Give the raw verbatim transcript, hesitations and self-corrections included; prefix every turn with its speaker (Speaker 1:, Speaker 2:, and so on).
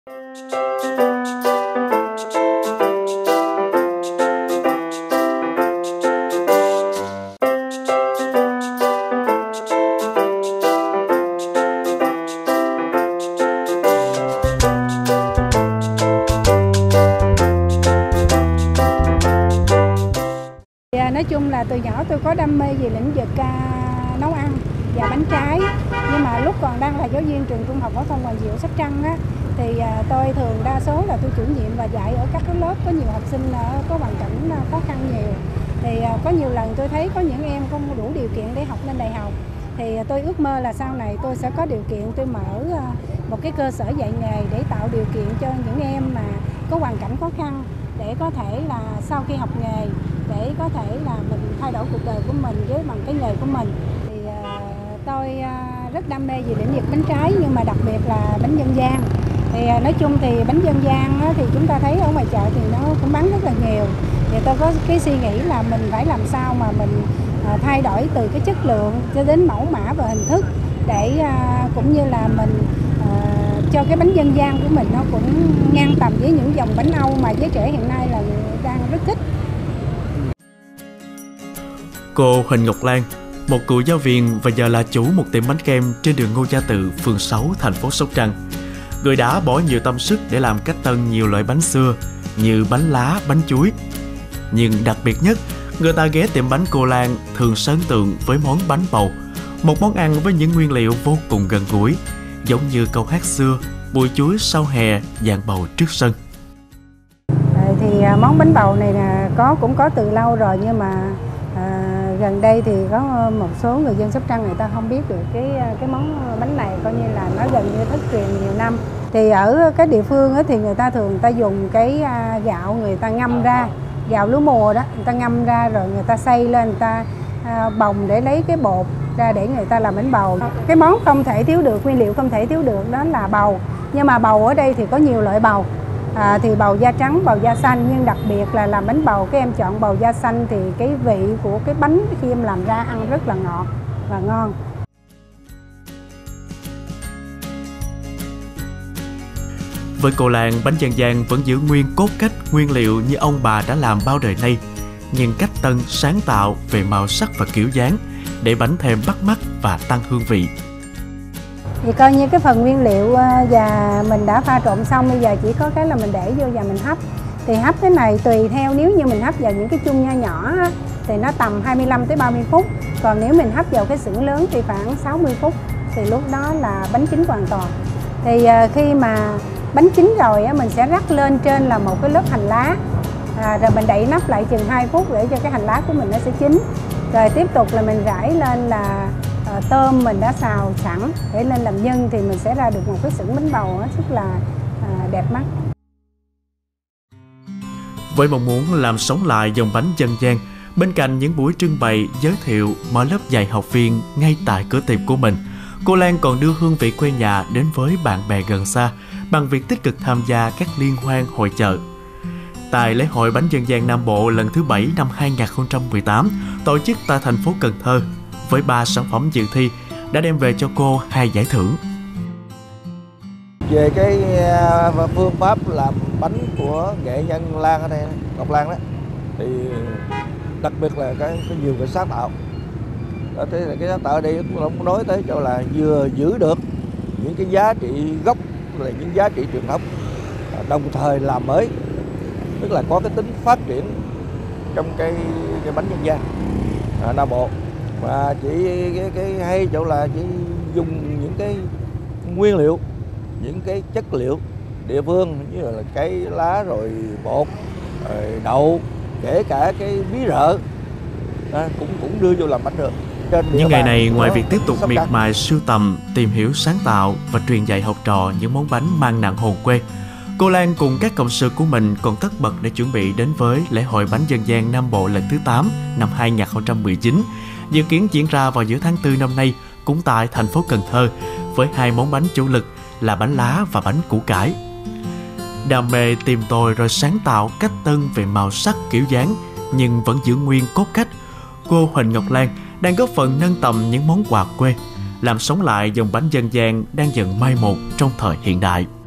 Speaker 1: Nói chung là từ nhỏ tôi có đam mê về lĩnh vực uh, nấu ăn và bánh trái. Nhưng mà lúc còn đang là giáo viên trường trung học phổ thông Hoàng Diệu Sóc Trăng á, thì uh, tôi thường đa số là tôi chủ nhiệm và dạy ở các lớp có nhiều học sinh uh, có hoàn cảnh uh, khó khăn nhiều. Thì uh, có nhiều lần tôi thấy có những em không đủ điều kiện để học lên đại học. Thì uh, tôi ước mơ là sau này tôi sẽ có điều kiện tôi mở uh, một cái cơ sở dạy nghề để tạo điều kiện cho những em mà có hoàn cảnh khó khăn, để có thể là sau khi học nghề để có thể là mình thay đổi cuộc đời của mình với bằng cái nghề của mình. Thì uh, tôi uh, rất đam mê về lĩnh vực bánh trái, nhưng mà đặc biệt là bánh dân gian. Thì uh, nói chung thì bánh dân gian á, thì chúng ta thấy ở ngoài chợ thì nó cũng bán rất là nhiều. Thì tôi có cái suy nghĩ là mình phải làm sao mà mình uh, thay đổi từ cái chất lượng cho đến mẫu mã và hình thức, để uh, cũng như là mình uh, cho cái bánh dân gian của mình nó cũng ngang tầm với những dòng bánh Âu mà giới trẻ hiện nay là đang rất thích.
Speaker 2: Cô Huỳnh Ngọc Lan, một cựu giáo viên và giờ là chủ một tiệm bánh kem trên đường Ngô Gia Tự, phường sáu, thành phố Sóc Trăng. Người đã bỏ nhiều tâm sức để làm cách tân nhiều loại bánh xưa như bánh lá, bánh chuối. Nhưng đặc biệt nhất, người ta ghé tiệm bánh cô Lan thường ấn tượng với món bánh bầu, một món ăn với những nguyên liệu vô cùng gần gũi, giống như câu hát xưa: bụi chuối sau hè, dàn bầu trước sân.
Speaker 1: Thì món bánh bầu này là có cũng có từ lâu rồi, nhưng mà à, gần đây thì có một số người dân Sóc Trăng người ta không biết được cái cái món bánh này, coi như là nó gần như thất truyền nhiều năm. Thì ở các địa phương thì người ta thường người ta dùng cái gạo người ta ngâm ra, gạo lúa mùa đó, người ta ngâm ra rồi người ta xay lên, người ta bồng để lấy cái bột ra để người ta làm bánh bầu. Cái món không thể thiếu được, nguyên liệu không thể thiếu được đó là bầu. Nhưng mà bầu ở đây thì có nhiều loại bầu. À, thì bầu da trắng, bầu da xanh, nhưng đặc biệt là làm bánh bầu các em chọn bầu da xanh thì cái vị của cái bánh khi em làm ra ăn rất là ngọt và ngon.
Speaker 2: Với cô Lan, bánh dân gian vẫn giữ nguyên cốt cách, nguyên liệu như ông bà đã làm bao đời nay, nhưng cách tân, sáng tạo về màu sắc và kiểu dáng để bánh thêm bắt mắt và tăng hương vị.
Speaker 1: Thì coi như cái phần nguyên liệu và mình đã pha trộn xong, bây giờ chỉ có cái là mình để vô và mình hấp. Thì hấp cái này tùy theo, nếu như mình hấp vào những cái chung nho nhỏ thì nó tầm hai mươi lăm tới ba mươi phút. Còn nếu mình hấp vào cái xửng lớn thì khoảng sáu mươi phút. Thì lúc đó là bánh chín hoàn toàn. Thì khi mà bánh chín rồi mình sẽ rắc lên trên là một cái lớp hành lá. À, rồi mình đậy nắp lại chừng hai phút để cho cái hành lá của mình nó sẽ chín. Rồi tiếp tục là mình rải lên là à, tôm mình đã xào sẵn để lên làm nhân, thì mình sẽ ra được một cái xửng bánh bầu rất là à, đẹp mắt.
Speaker 2: Với mong muốn làm sống lại dòng bánh dân gian, bên cạnh những buổi trưng bày, giới thiệu, mở lớp dạy học viên ngay tại cửa tiệm của mình, cô Lan còn đưa hương vị quê nhà đến với bạn bè gần xa bằng việc tích cực tham gia các liên hoan hội chợ. Tại lễ hội bánh dân gian Nam Bộ lần thứ bảy năm hai nghìn không trăm mười tám, tổ chức tại thành phố Cần Thơ, với ba sản phẩm dự thi đã đem về cho cô hai giải thưởng.
Speaker 3: Về cái phương pháp làm bánh của nghệ nhân Lan ở đây, Ngọc Lan đó, thì đặc biệt là cái, cái nhiều cái sáng tạo. Đó, thế là cái sáng tạo ở đây cũng không nói tới chỗ là vừa giữ được những cái giá trị gốc, là những giá trị truyền thống, đồng thời làm mới, tức là có cái tính phát triển trong cái, cái bánh dân gian à, Nam Bộ. Và chỉ cái, cái hay chỗ là chỉ dùng những cái nguyên liệu, những cái chất liệu địa phương như là cái lá, rồi bột, rồi đậu, kể cả cái bí rợ à, cũng cũng đưa vô làm bánh được.
Speaker 2: Những ngày này, ngoài việc tiếp tục miệt mài sưu tầm, tìm hiểu, sáng tạo và truyền dạy học trò những món bánh mang nặng hồn quê, cô Lan cùng các cộng sự của mình còn tất bật để chuẩn bị đến với lễ hội bánh dân gian Nam Bộ lần thứ tám năm hai nghìn không trăm mười chín, dự kiến diễn ra vào giữa tháng tư năm nay cũng tại thành phố Cần Thơ, với hai món bánh chủ lực là bánh lá và bánh củ cải. Đam mê tìm tòi rồi sáng tạo cách tân về màu sắc, kiểu dáng, nhưng vẫn giữ nguyên cốt cách, cô Huỳnh Ngọc Lan đang góp phần nâng tầm những món quà quê, làm sống lại dòng bánh dân gian đang dần mai một trong thời hiện đại.